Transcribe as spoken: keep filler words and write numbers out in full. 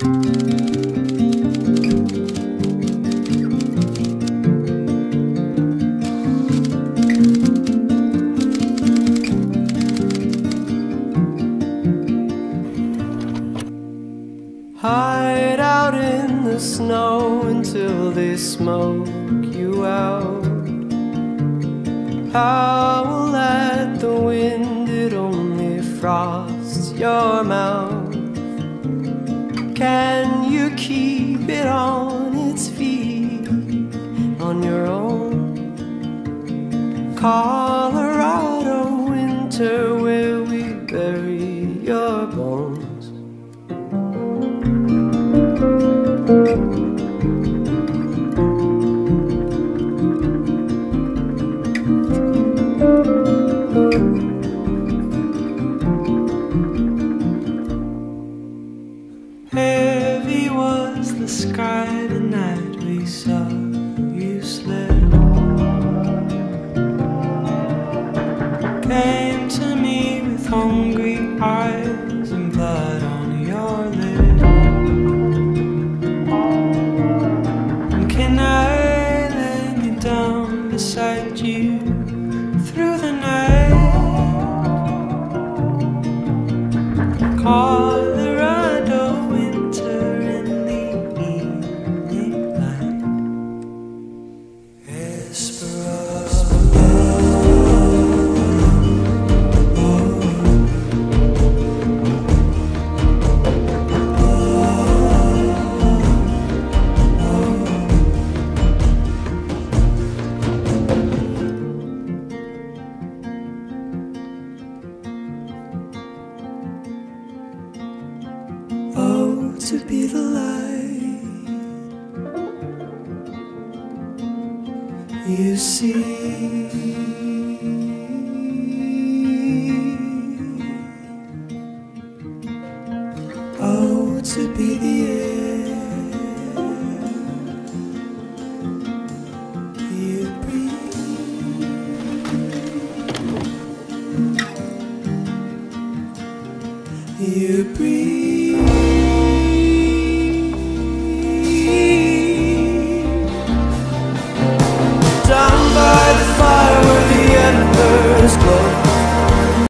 Hide out in the snow until they smoke you out. Howl at the wind, it only frosts your mouth. Can you keep it on its feet on your own? Colorado winter, where we bury your bones. Heavy was the sky the night we saw you slip. Came to me with hungry eyes and blood on your lips. And can I lay me down beside you through the night? Colorado winter in the evening light. Hesperus. To be the light you see, oh, to be the air you breathe, you breathe.